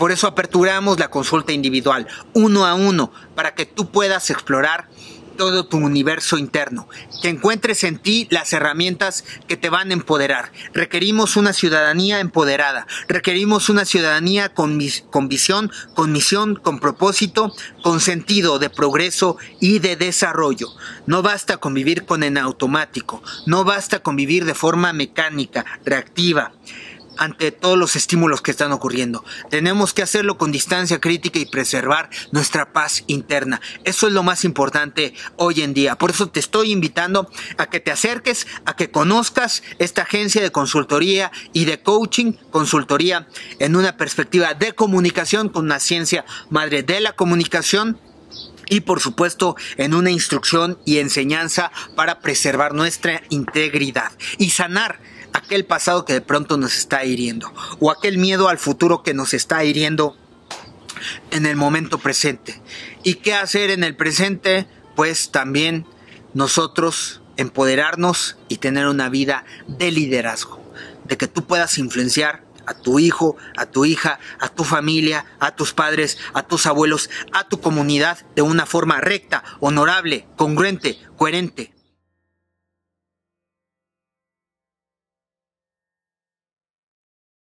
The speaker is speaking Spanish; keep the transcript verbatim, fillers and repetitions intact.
Por eso aperturamos la consulta individual, uno a uno, para que tú puedas explorar todo tu universo interno, que encuentres en ti las herramientas que te van a empoderar. Requerimos una ciudadanía empoderada, requerimos una ciudadanía con, con visión, con misión, con propósito, con sentido de progreso y de desarrollo. No basta con vivir con en automático, no basta con vivir de forma mecánica, reactiva, ante todos los estímulos que están ocurriendo. Tenemos que hacerlo con distancia crítica y preservar nuestra paz interna. Eso es lo más importante hoy en día. Por eso te estoy invitando a que te acerques, a que conozcas esta agencia de consultoría y de coaching, consultoría en una perspectiva de comunicación con una ciencia madre de la comunicación. Y por supuesto en una instrucción y enseñanza para preservar nuestra integridad y sanar aquel pasado que de pronto nos está hiriendo, o aquel miedo al futuro que nos está hiriendo en el momento presente. ¿Y qué hacer en el presente? Pues también nosotros empoderarnos y tener una vida de liderazgo, de que tú puedas influenciar a tu hijo, a tu hija, a tu familia, a tus padres, a tus abuelos, a tu comunidad de una forma recta, honorable, congruente, coherente.